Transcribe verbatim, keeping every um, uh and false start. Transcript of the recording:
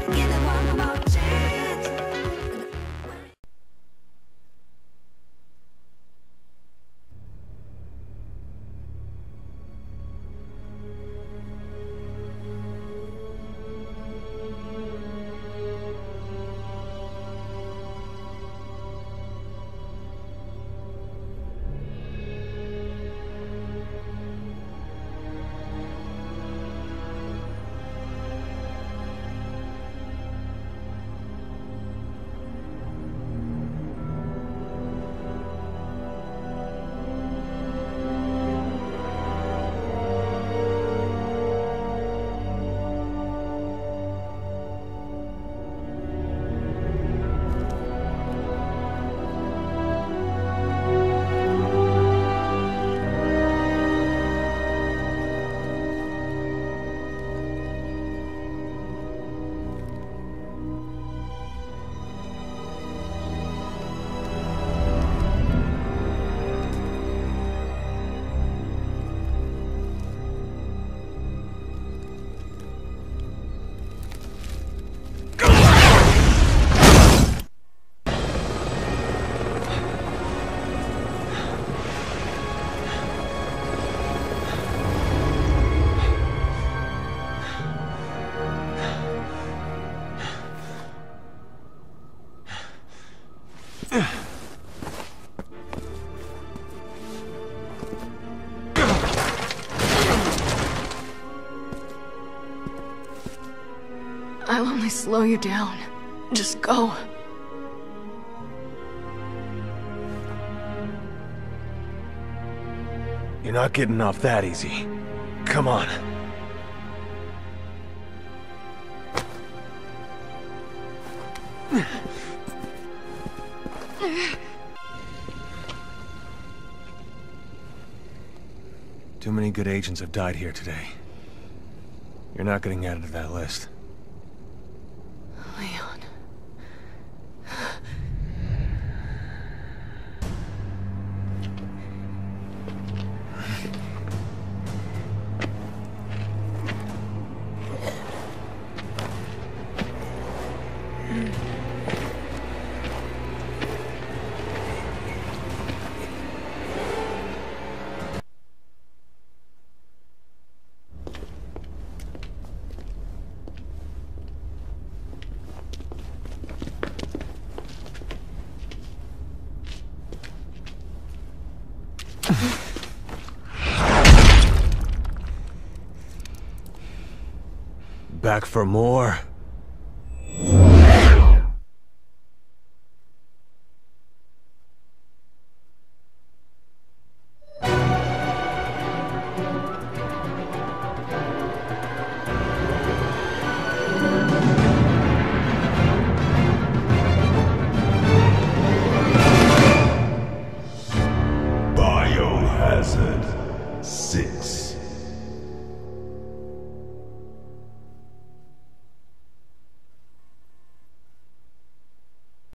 Give it one more chance. I'll only slow you down. Just go. You're not getting off that easy. Come on. Too many good agents have died here today. You're not getting added to that list. Leon. Back for more? Biohazard six.